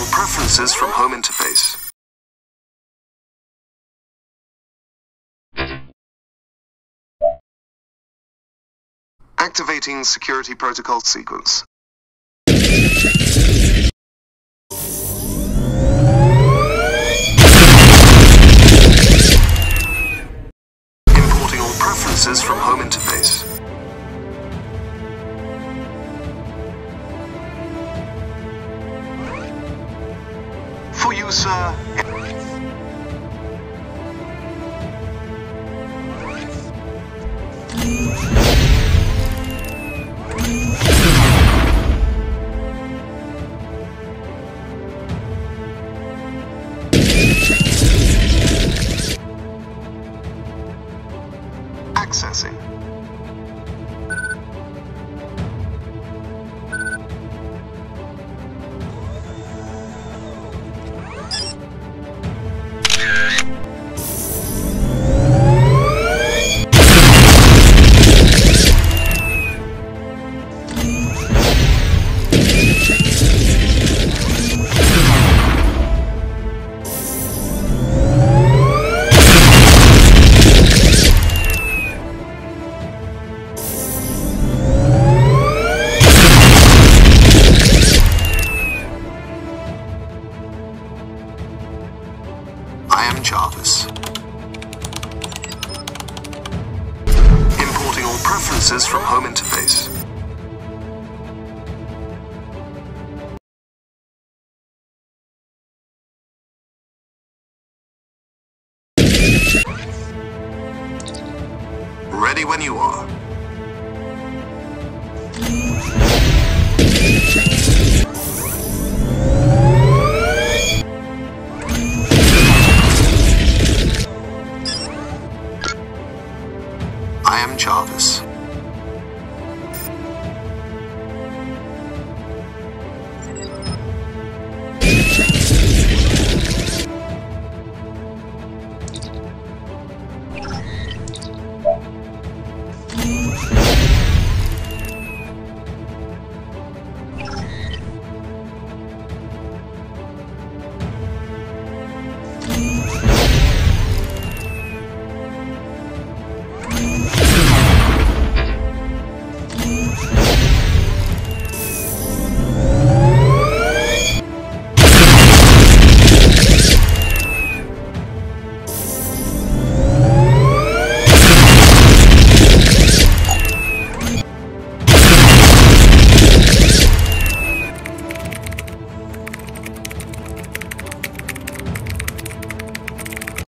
all preferences from home interface. Activating security protocol sequence. Importing all preferences from home interface. For you, sir. Accessing. I am Jarvis. Importing all preferences from home interface. Ready when you are.